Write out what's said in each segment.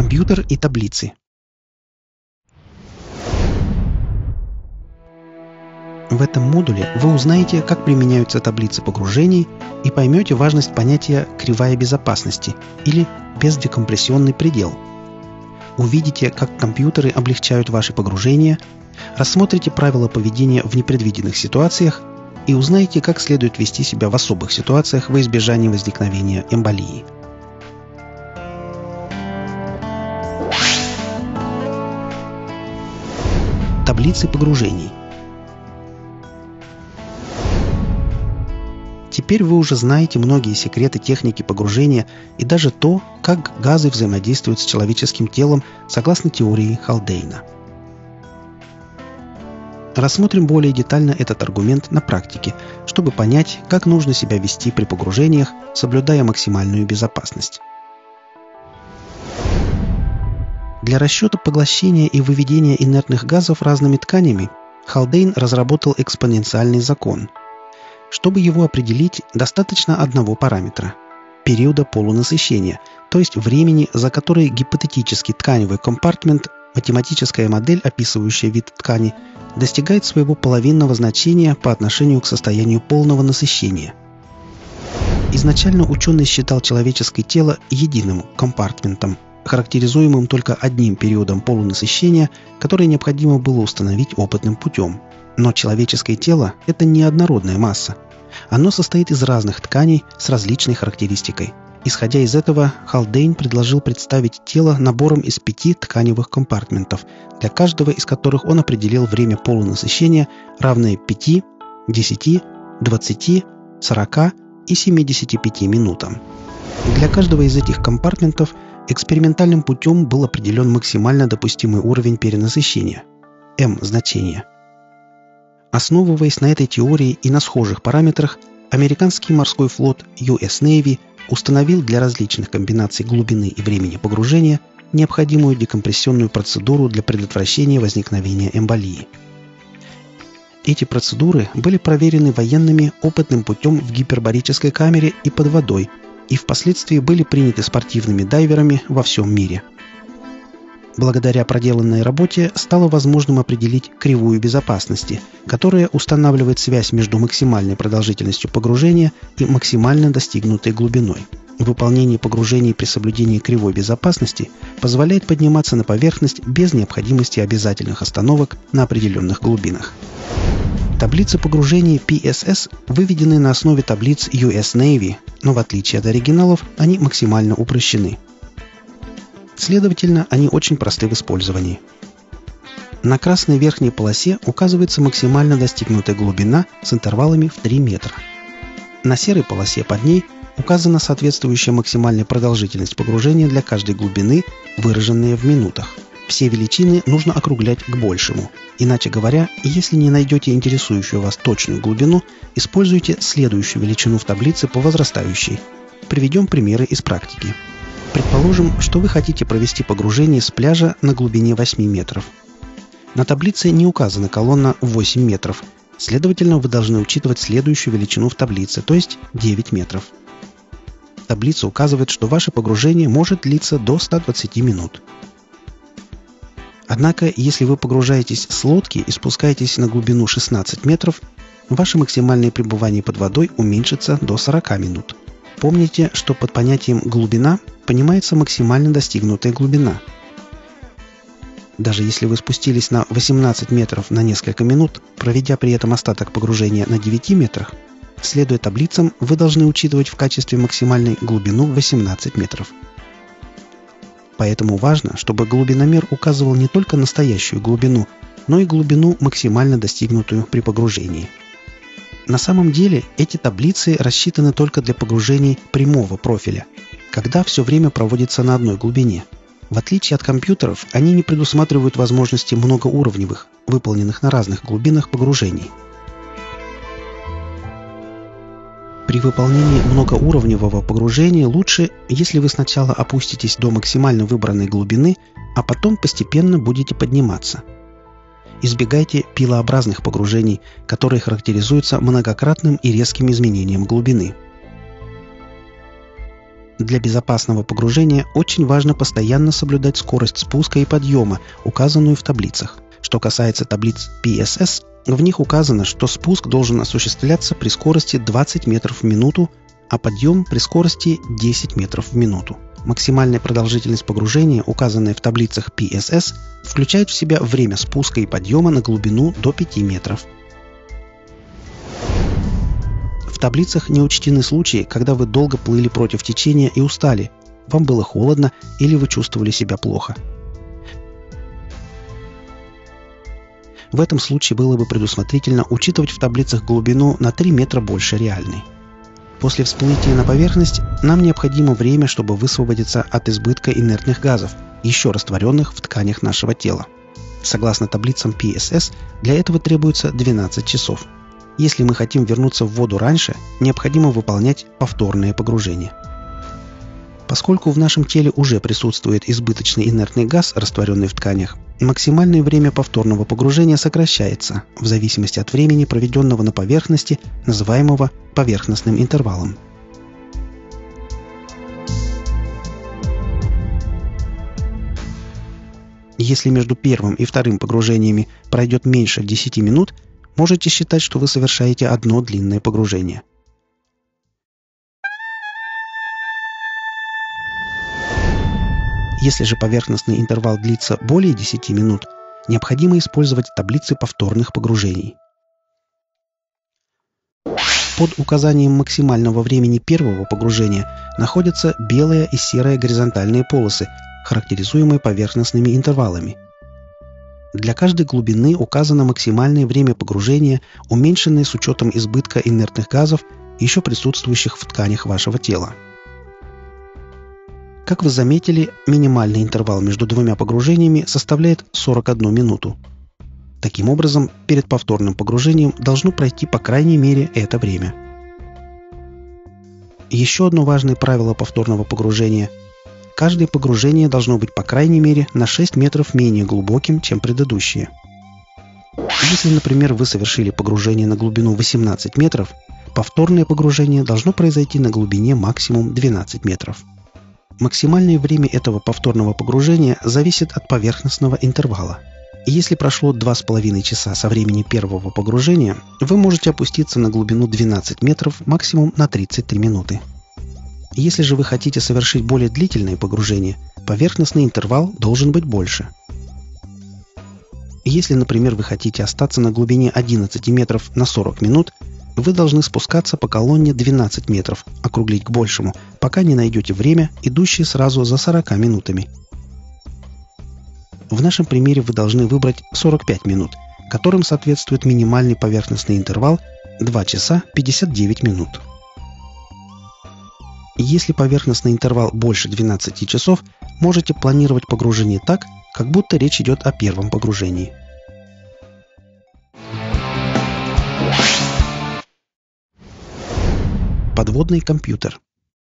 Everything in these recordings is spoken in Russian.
Компьютер и таблицы. В этом модуле вы узнаете, как применяются таблицы погружений и поймете важность понятия «кривая безопасности» или «бездекомпрессионный предел». Увидите, как компьютеры облегчают ваши погружения, рассмотрите правила поведения в непредвиденных ситуациях и узнаете, как следует вести себя в особых ситуациях во избежание возникновения эмболии. Таблицы погружений. Теперь вы уже знаете многие секреты техники погружения и даже то, как газы взаимодействуют с человеческим телом согласно теории Халдейна. Рассмотрим более детально этот аргумент на практике, чтобы понять, как нужно себя вести при погружениях, соблюдая максимальную безопасность. Для расчета поглощения и выведения инертных газов разными тканями Халдейн разработал экспоненциальный закон. Чтобы его определить, достаточно одного параметра – периода полунасыщения, то есть времени, за которое гипотетический тканевый компартмент, математическая модель, описывающая вид ткани, достигает своего половинного значения по отношению к состоянию полного насыщения. Изначально ученый считал человеческое тело единым компартментом, характеризуемым только одним периодом полунасыщения, который необходимо было установить опытным путем. Но человеческое тело – это неоднородная масса. Оно состоит из разных тканей с различной характеристикой. Исходя из этого, Халдейн предложил представить тело набором из 5 тканевых компартментов, для каждого из которых он определил время полунасыщения, равное 5, 10, 20, 40 и 75 минутам. Для каждого из этих компартментов экспериментальным путем был определен максимально допустимый уровень перенасыщения – M значение. Основываясь на этой теории и на схожих параметрах, американский морской флот US Navy установил для различных комбинаций глубины и времени погружения необходимую декомпрессионную процедуру для предотвращения возникновения эмболии. Эти процедуры были проверены военными опытным путем в гипербарической камере и под водой и впоследствии были приняты спортивными дайверами во всем мире. Благодаря проделанной работе стало возможным определить кривую безопасности, которая устанавливает связь между максимальной продолжительностью погружения и максимально достигнутой глубиной. Выполнение погружений при соблюдении кривой безопасности позволяет подниматься на поверхность без необходимости обязательных остановок на определенных глубинах. Таблицы погружений PSS выведены на основе таблиц US Navy, но в отличие от оригиналов, они максимально упрощены. Следовательно, они очень просты в использовании. На красной верхней полосе указывается максимально достигнутая глубина с интервалами в 3 метра. На серой полосе под ней указана соответствующая максимальная продолжительность погружения для каждой глубины, выраженная в минутах. Все величины нужно округлять к большему. Иначе говоря, если не найдете интересующую вас точную глубину, используйте следующую величину в таблице по возрастающей. Приведем примеры из практики. Предположим, что вы хотите провести погружение с пляжа на глубине 8 метров. На таблице не указана колонна 8 метров, следовательно, вы должны учитывать следующую величину в таблице, то есть 9 метров. Таблица указывает, что ваше погружение может длиться до 120 минут. Однако, если вы погружаетесь с лодки и спускаетесь на глубину 16 метров, ваше максимальное пребывание под водой уменьшится до 40 минут. Помните, что под понятием «глубина» понимается максимально достигнутая глубина. Даже если вы спустились на 18 метров на несколько минут, проведя при этом остаток погружения на 9 метрах, следуя таблицам, вы должны учитывать в качестве максимальной глубину 18 метров. Поэтому важно, чтобы глубиномер указывал не только настоящую глубину, но и глубину, максимально достигнутую при погружении. На самом деле эти таблицы рассчитаны только для погружений прямого профиля, когда все время проводится на одной глубине. В отличие от компьютеров, они не предусматривают возможности многоуровневых, выполненных на разных глубинах погружений. При выполнении многоуровневого погружения лучше, если вы сначала опуститесь до максимально выбранной глубины, а потом постепенно будете подниматься. Избегайте пилообразных погружений, которые характеризуются многократным и резким изменением глубины. Для безопасного погружения очень важно постоянно соблюдать скорость спуска и подъема, указанную в таблицах. Что касается таблиц PSS, в них указано, что спуск должен осуществляться при скорости 20 метров в минуту, а подъем при скорости 10 метров в минуту. Максимальная продолжительность погружения, указанная в таблицах PSS, включает в себя время спуска и подъема на глубину до 5 метров. В таблицах не учтены случаи, когда вы долго плыли против течения и устали, вам было холодно или вы чувствовали себя плохо. В этом случае было бы предусмотрительно учитывать в таблицах глубину на 3 метра больше реальной. После всплытия на поверхность нам необходимо время, чтобы высвободиться от избытка инертных газов, еще растворенных в тканях нашего тела. Согласно таблицам PSS, для этого требуется 12 часов. Если мы хотим вернуться в воду раньше, необходимо выполнять повторное погружение. Поскольку в нашем теле уже присутствует избыточный инертный газ, растворенный в тканях, максимальное время повторного погружения сокращается в зависимости от времени, проведенного на поверхности, называемого поверхностным интервалом. Если между первым и вторым погружениями пройдет меньше 10 минут, можете считать, что вы совершаете одно длинное погружение. Если же поверхностный интервал длится более 10 минут, необходимо использовать таблицы повторных погружений. Под указанием максимального времени первого погружения находятся белая и серая горизонтальные полосы, характеризуемые поверхностными интервалами. Для каждой глубины указано максимальное время погружения, уменьшенное с учетом избытка инертных газов, еще присутствующих в тканях вашего тела. Как вы заметили, минимальный интервал между двумя погружениями составляет 41 минуту. Таким образом, перед повторным погружением должно пройти по крайней мере это время. Еще одно важное правило повторного погружения – каждое погружение должно быть по крайней мере на 6 метров менее глубоким, чем предыдущее. Если, например, вы совершили погружение на глубину 18 метров, повторное погружение должно произойти на глубине максимум 12 метров. Максимальное время этого повторного погружения зависит от поверхностного интервала. И если прошло 2,5 часа со времени первого погружения, вы можете опуститься на глубину 12 метров максимум на 33 минуты. Если же вы хотите совершить более длительное погружение, поверхностный интервал должен быть больше. Если, например, вы хотите остаться на глубине 11 метров на 40 минут, вы должны спускаться по колонне 12 метров, округлить к большему, пока не найдете время, идущее сразу за 40 минутами. В нашем примере вы должны выбрать 45 минут, которым соответствует минимальный поверхностный интервал 2 часа 59 минут. Если поверхностный интервал больше 12 часов, можете планировать погружение так, как будто речь идет о первом погружении. Подводный компьютер.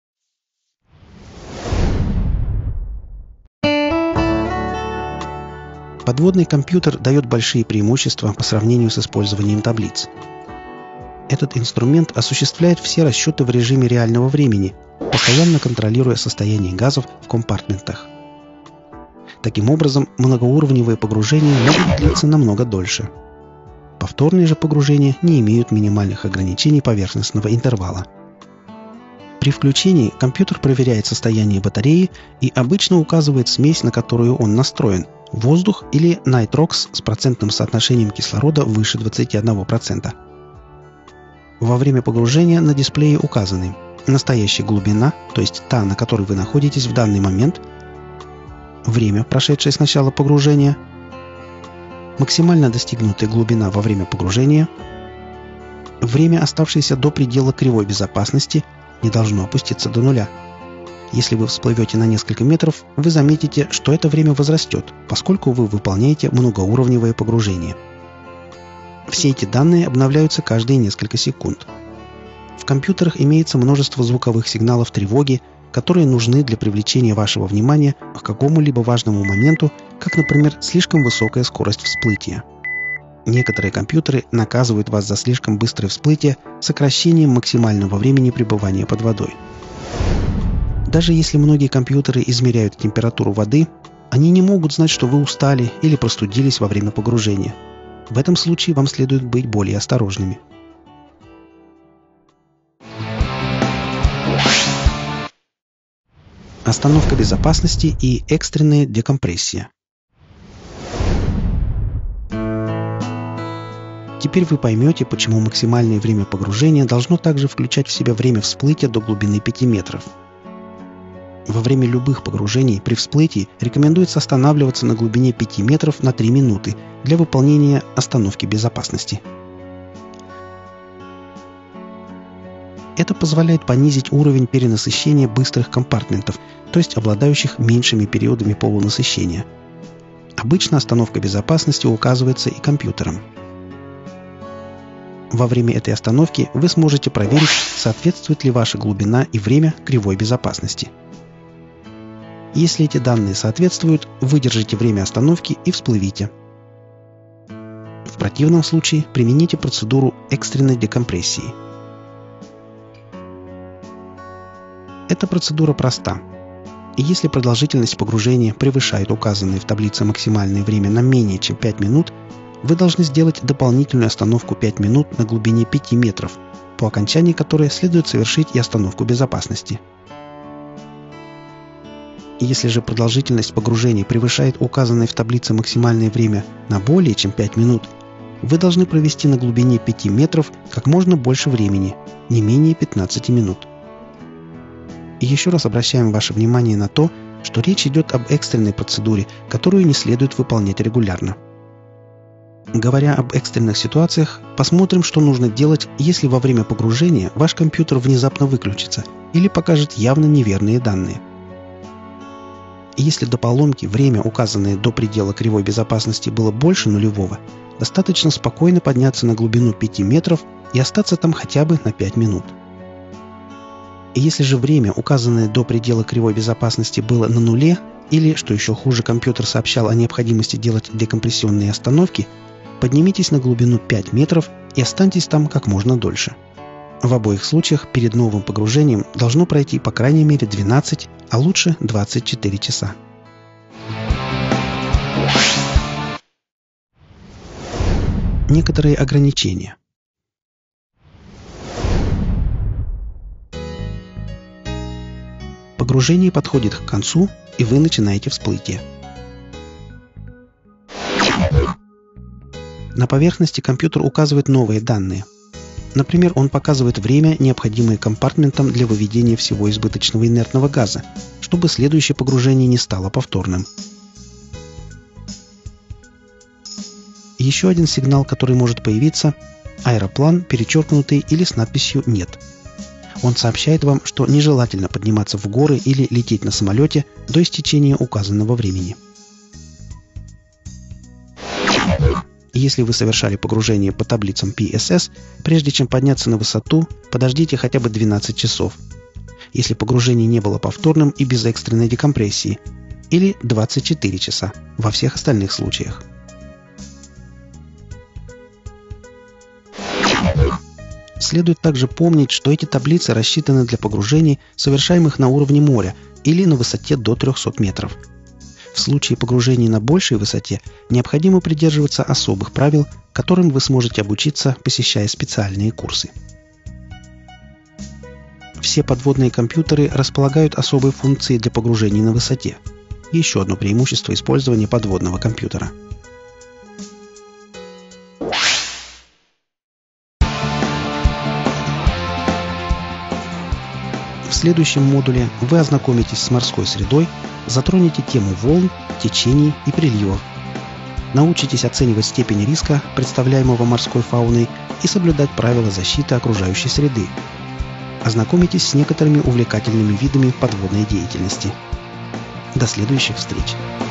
Подводный компьютер дает большие преимущества по сравнению с использованием таблиц. Этот инструмент осуществляет все расчеты в режиме реального времени, постоянно контролируя состояние газов в компартментах. Таким образом, многоуровневые погружения могут длиться намного дольше. Повторные же погружения не имеют минимальных ограничений поверхностного интервала. При включении компьютер проверяет состояние батареи и обычно указывает смесь, на которую он настроен – воздух или Nitrox с процентным соотношением кислорода выше 21%. Во время погружения на дисплее указаны настоящая глубина, то есть та, на которой вы находитесь в данный момент, время, прошедшее с начала погружения, максимально достигнутая глубина во время погружения, время, оставшееся до предела кривой безопасности, не должно опуститься до нуля. Если вы всплывете на несколько метров, вы заметите, что это время возрастет, поскольку вы выполняете многоуровневое погружение. Все эти данные обновляются каждые несколько секунд. В компьютерах имеется множество звуковых сигналов тревоги, которые нужны для привлечения вашего внимания к какому-либо важному моменту, как, например, слишком высокая скорость всплытия. Некоторые компьютеры наказывают вас за слишком быстрое всплытие сокращением максимального времени пребывания под водой. Даже если многие компьютеры измеряют температуру воды, они не могут знать, что вы устали или простудились во время погружения. В этом случае вам следует быть более осторожными. Остановка безопасности и экстренная декомпрессия. Теперь вы поймете, почему максимальное время погружения должно также включать в себя время всплытия до глубины 5 метров. Во время любых погружений при всплытии рекомендуется останавливаться на глубине 5 метров на 3 минуты для выполнения остановки безопасности. Это позволяет понизить уровень перенасыщения быстрых компартментов, то есть обладающих меньшими периодами полунасыщения. Обычно остановка безопасности указывается и компьютером. Во время этой остановки вы сможете проверить, соответствует ли ваша глубина и время кривой безопасности. Если эти данные соответствуют, выдержите время остановки и всплывите. В противном случае примените процедуру экстренной декомпрессии. Эта процедура проста. И если продолжительность погружения превышает указанное в таблице максимальное время на менее чем 5 минут, вы должны сделать дополнительную остановку 5 минут на глубине 5 метров, по окончании которой следует совершить и остановку безопасности. Если же продолжительность погружения превышает указанное в таблице максимальное время на более чем 5 минут, вы должны провести на глубине 5 метров как можно больше времени, не менее 15 минут. И еще раз обращаем ваше внимание на то, что речь идет об экстренной процедуре, которую не следует выполнять регулярно. Говоря об экстренных ситуациях, посмотрим, что нужно делать, если во время погружения ваш компьютер внезапно выключится или покажет явно неверные данные. Если до поломки время, указанное до предела кривой безопасности, было больше нулевого, достаточно спокойно подняться на глубину 5 метров и остаться там хотя бы на 5 минут. И если же время, указанное до предела кривой безопасности, было на нуле, или, что еще хуже, компьютер сообщал о необходимости делать декомпрессионные остановки, поднимитесь на глубину 5 метров и останьтесь там как можно дольше. В обоих случаях перед новым погружением должно пройти по крайней мере 12, а лучше 24 часа. Некоторые ограничения. Погружение подходит к концу, и вы начинаете всплытие. На поверхности компьютер указывает новые данные. Например, он показывает время, необходимое компартментам для выведения всего избыточного инертного газа, чтобы следующее погружение не стало повторным. Еще один сигнал, который может появиться – аэроплан, перечеркнутый или с надписью «Нет». Он сообщает вам, что нежелательно подниматься в горы или лететь на самолете до истечения указанного времени. Если вы совершали погружение по таблицам PSS, прежде чем подняться на высоту, подождите хотя бы 12 часов. Если погружение не было повторным и без экстренной декомпрессии, или 24 часа во всех остальных случаях. Следует также помнить, что эти таблицы рассчитаны для погружений, совершаемых на уровне моря или на высоте до 300 метров. В случае погружений на большей высоте необходимо придерживаться особых правил, которым вы сможете обучиться, посещая специальные курсы. Все подводные компьютеры располагают особой функцией для погружений на высоте. Еще одно преимущество использования подводного компьютера. В следующем модуле вы ознакомитесь с морской средой, затронете тему волн, течений и приливов. Научитесь оценивать степень риска, представляемого морской фауной, и соблюдать правила защиты окружающей среды. Ознакомитесь с некоторыми увлекательными видами подводной деятельности. До следующих встреч!